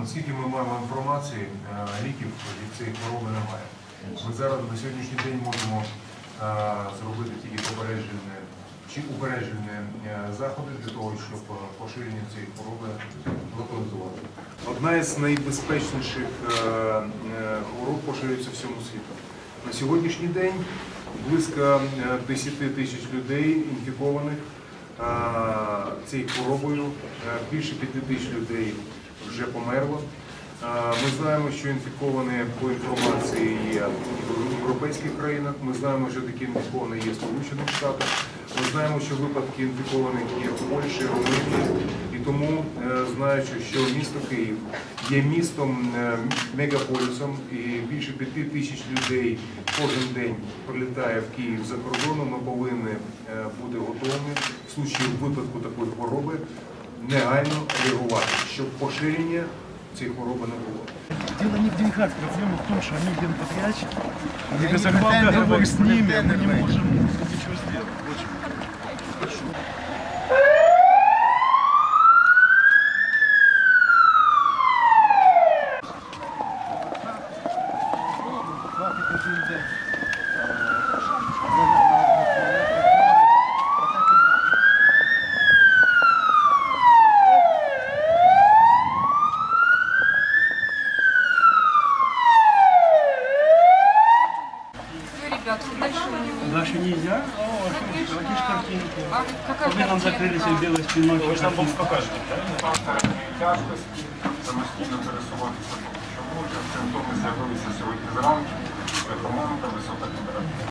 Наскільки ми маємо інформації, ліків від цієї хвороби немає. Ми зараз на сьогоднішній день можемо зробити тільки упереджені заходи для того, щоб поширення цієї хвороби локалізувати. Одна із найбезпечніших хвороб поширюється всьому світу. На сьогоднішній день близько 10 тисяч людей інфікованих цією хворобою, більше 5 тисяч людей вже померло. Ми знаємо, що інфіковані по інформації є в європейських країнах, ми знаємо, що такі інфіковані є в Сполучених Штатах, ми знаємо, що випадки інфікованих є в Польщі, Румунії, і тому, знаючи, що місто Київ є містом, мегаполісом, і більше 5 тисяч людей кожен день прилітає в Київ за кордоном, ми повинні бути готові в случаї випадку такої хвороби негайно реагувати, щоб поширення цієї хвороби не було. Дело не в деньгах, проблема в том, что они где-то прячут. И без договор с ними мы не можем ничего сделать. Очень хорошо. Хватит один день. Дальше нельзя? О, какие ж картинки. Вы нам закрылись белой спиной. Ви ж нам бокс покажете, так? Тяжкості, самостійно пересуватися, що може, симптоми з'явилися сьогодні зранку, термометр, висока температура.